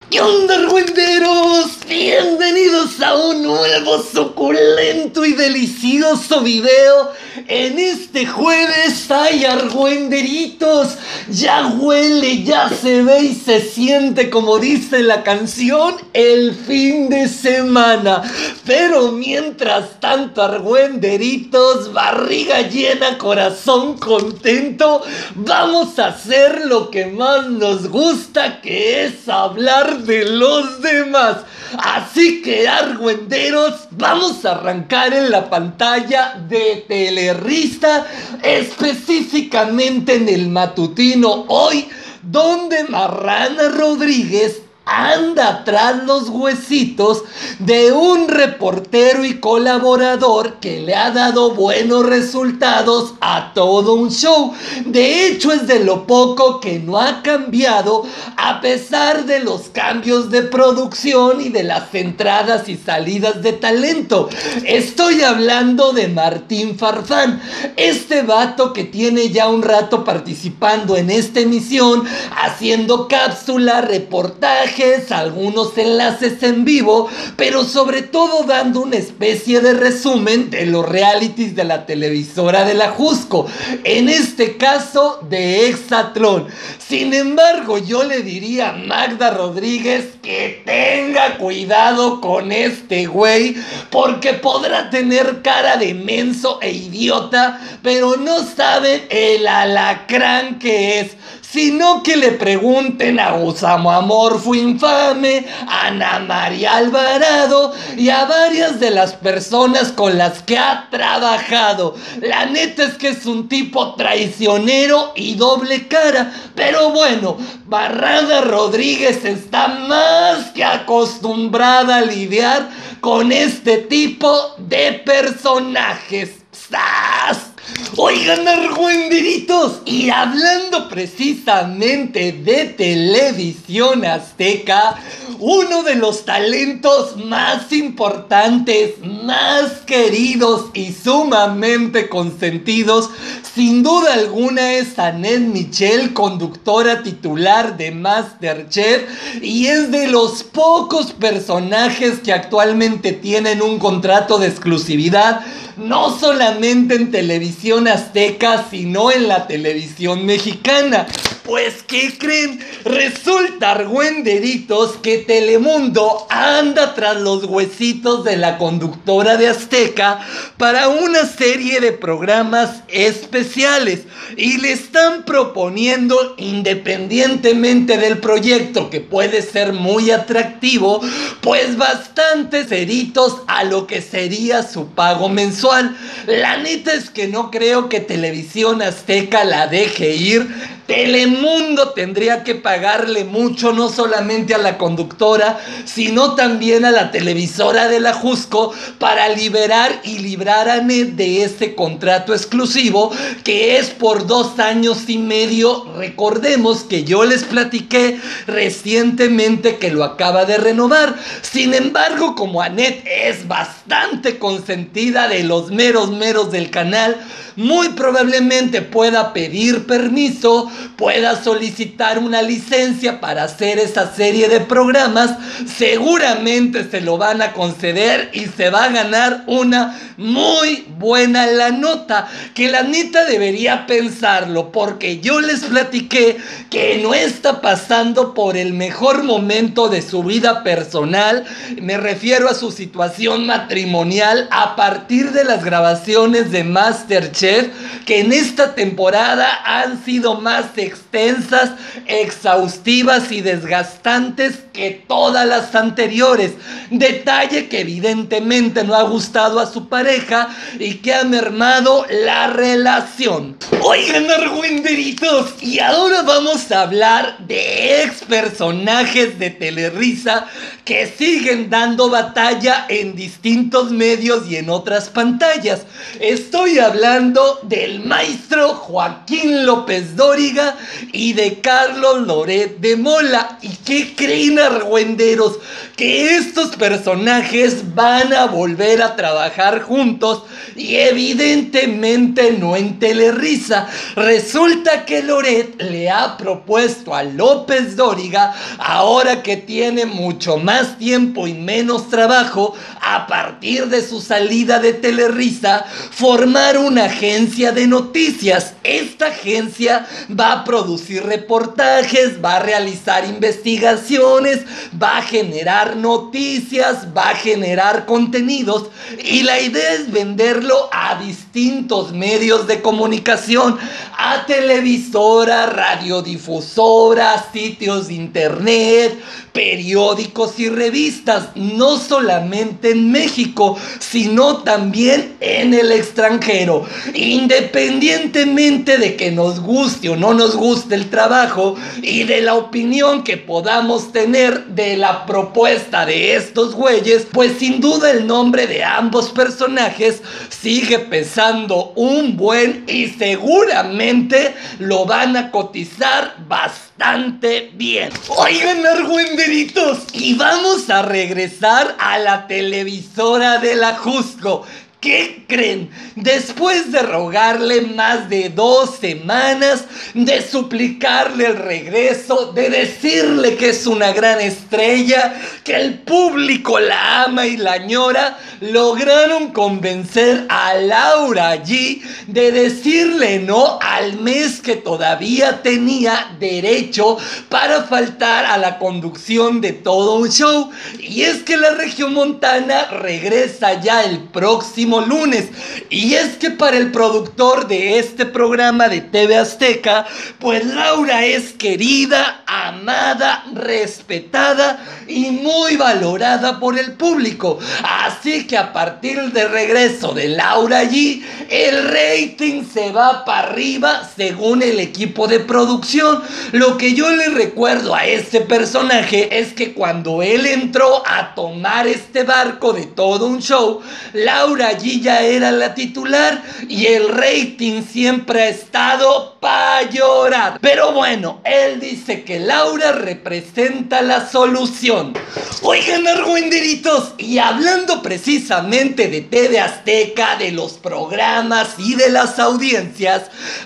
¿Qué onda, argüenderos? Bienvenidos a un nuevo suculento y delicioso video. En este jueves hay argüenderitos. Ya huele, ya se ve y se siente, como dice la canción, el fin de semana. Pero mientras tanto, argüenderitos, barriga llena, corazón contento, vamos a hacer lo que más nos gusta, que es hablar de los demás. Así que, argüenderos, vamos a arrancar en la pantalla de Telerisa, específicamente en el matutino Hoy, donde Marrana Rodríguez anda tras los huesitos de un reportero y colaborador que le ha dado buenos resultados a todo un show. De hecho, es de lo poco que no ha cambiado a pesar de los cambios de producción y de las entradas y salidas de talento. Estoy hablando de Martín Farfán, este vato que tiene ya un rato participando en esta emisión, haciendo cápsula, reportaje, algunos enlaces en vivo, pero sobre todo dando una especie de resumen de los realities de la televisora de la Jusco, en este caso de Exatlón. Sin embargo, yo le diría a Magda Rodríguez que tenga cuidado con este güey, porque podrá tener cara de menso e idiota, pero no saben el alacrán que es. Sino que le pregunten a Gusamo Amorfo Infame, a Ana María Alvarado y a varias de las personas con las que ha trabajado. La neta es que es un tipo traicionero y doble cara. Pero bueno, Marrana Rodríguez está más que acostumbrada a lidiar con este tipo de personajes. ¡Sas! Oigan, argüenderitos, y hablando precisamente de Televisión Azteca, uno de los talentos más importantes, más queridos y sumamente consentidos, sin duda alguna es Annette Michel, conductora titular de MasterChef, y es de los pocos personajes que actualmente tienen un contrato de exclusividad, no solamente en Televisión Azteca, sino en la televisión mexicana. Pues, ¿qué creen? Resulta, argüenderitos, que Telemundo anda tras los huesitos de la conductora de Azteca para una serie de programas especiales, y le están proponiendo, independientemente del proyecto, que puede ser muy atractivo, pues bastantes ceritos a lo que sería su pago mensual. La neta es que no creo que Televisión Azteca la deje ir. Telemundo tendría que pagarle mucho, no solamente a la conductora, sino también a la televisora de la Jusco, para liberar y librar a Annette de ese contrato exclusivo, que es por 2 años y medio. Recordemos que yo les platiqué recientemente que lo acaba de renovar. Sin embargo, como Annette es bastante consentida de los meros del canal, muy probablemente pueda pedir permiso, pueda solicitar una licencia para hacer esa serie de programas. Seguramente se lo van a conceder y se va a ganar una muy buena la nota, que la neta debería pensarlo, porque yo les platiqué que no está pasando por el mejor momento de su vida personal. Me refiero a su situación matrimonial a partir de las grabaciones de MasterChef, que en esta temporada han sido más extensas, exhaustivas y desgastantes que todas las anteriores. Detalle que evidentemente no ha gustado a su pareja y que ha mermado la relación. Oigan, argüenderitos, y ahora vamos a hablar de ex personajes de Telerisa que siguen dando batalla en distintos medios y en otras pantallas. Estoy hablando hablando del maestro Joaquín López Dóriga y de Carlos Loret de Mola. ¿Y qué creen, argüenderos? Que estos personajes van a volver a trabajar juntos y evidentemente no en Telerisa. Resulta que Loret le ha propuesto a López Dóriga, ahora que tiene mucho más tiempo y menos trabajo a partir de su salida de Telerisa, formar una agencia de noticias. Esta agencia va a producir reportajes, va a realizar investigaciones, va a generar noticias, va a generar contenidos, y la idea es venderlo a distintos medios de comunicación, a televisoras, radiodifusoras, sitios de internet, periódicos y revistas, no solamente en México, sino también en el extranjero. Independientemente de que nos guste o no nos guste el trabajo y de la opinión que podamos tener de la propuesta de estos güeyes, pues sin duda el nombre de ambos personajes sigue pesando un buen, y seguramente lo van a cotizar bastante bien. Oigan, argüenderitos, y vamos a regresar a la televisora de la Jusco. ¿Qué creen? Después de rogarle más de 2 semanas, de suplicarle el regreso, de decirle que es una gran estrella, que el público la ama y la añora, lograron convencer a Laura G de decirle no al mes que todavía tenía derecho para faltar a la conducción de Todo un Show. Y es que la Regiomontana regresa ya el próximo lunes, y es que para el productor de este programa de TV Azteca, pues Laura es querida, amada, respetada y muy valorada por el público. Así que a partir del regreso de Laura G, el rating se va para arriba según el equipo de producción. Lo que yo le recuerdo a este personaje es que cuando él entró a tomar este barco de Todo un Show, Laura G ya era la titular y el rating siempre ha estado para llorar. Pero bueno, él dice que Laura representa la solución. Oigan, argüenderitos, y hablando precisamente de TV Azteca, de los programas y de las audiencias,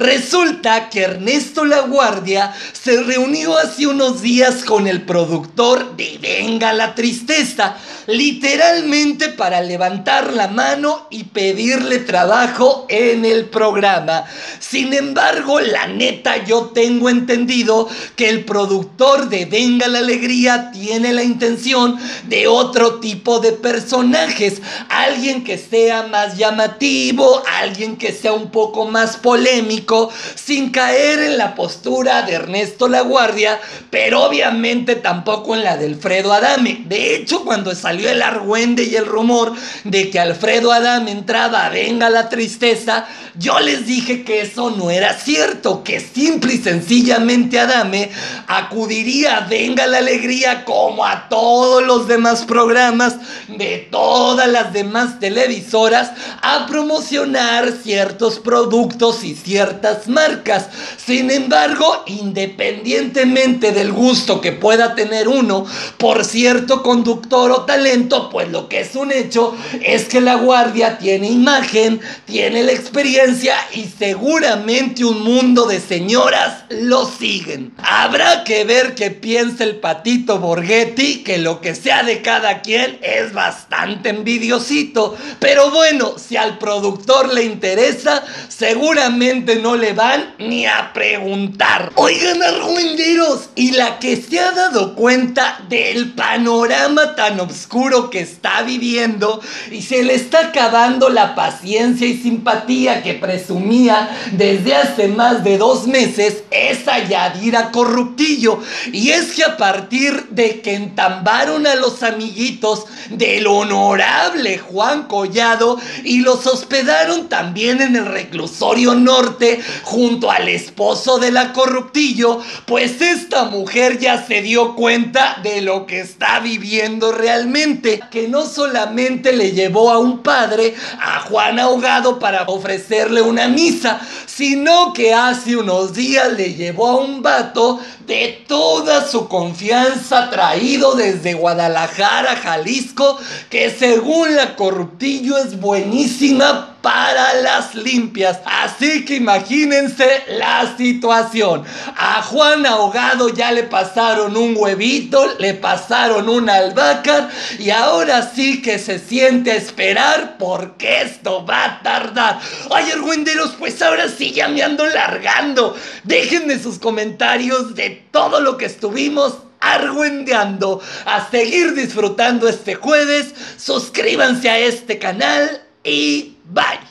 resulta que Ernesto Laguardia se reunió hace unos días con el productor de Venga la Tristeza, literalmente para levantar la mano y pedirle trabajo en el programa. Sin embargo, la neta, yo tengo entendido que el productor de Venga la Alegría tiene la intención de otro tipo de personajes, alguien que sea más llamativo, alguien que sea un poco más polémico, sin caer en la postura de Ernesto Laguardia, pero obviamente tampoco en la de Alfredo Adame. De hecho, cuando salió el argüende y el rumor de que Alfredo Adame entraba a Venga la Tristeza, yo les dije que eso no era cierto, que simple y sencillamente Adame acudiría a Venga la Alegría como a todos los demás programas de todas las demás televisoras a promocionar ciertos productos y ciertas marcas. Sin embargo, independientemente del gusto que pueda tener uno por cierto conductor o talento, pues lo que es un hecho es que Laguardia tiene imagen, tiene la experiencia y seguramente un mundo de señoras lo siguen. Habrá que ver qué piensa el Patito Borghetti, que lo que sea de cada quien es bastante envidiosito, pero bueno, si al productor le interesa, seguramente no le van ni a preguntar. Oigan, argüenderos, y la que se ha dado cuenta del panorama tan oscuro que está viviendo y se le está acabando la paciencia y simpatía que presumía desde hace más de 2 meses es a Yadira Corruptillo. Y es que a partir de que entambaron a los amiguitos del honorable Juan Collado y los hospedaron también en el reclusorio norte junto al esposo de la Corruptillo, pues esta mujer ya se dio cuenta de lo que está viviendo realmente. rápidamente que no solamente le llevó a un padre, a Juan Ahogado, para ofrecerle una misa, sino que hace unos días le llevó a un vato de toda su confianza, traído desde Guadalajara, Jalisco, que según la Corruptillo es buenísima para las limpias. Así que imagínense la situación. A Juan Ahogado ya le pasaron un huevito, le pasaron una albahaca, y ahora sí que se siente a esperar porque esto va a tardar. Ay, argüenderos, pues ahora sí ya me ando largando. Déjenme sus comentarios de todo lo que estuvimos argüendeando. A seguir disfrutando este jueves. Suscríbanse a este canal y bye.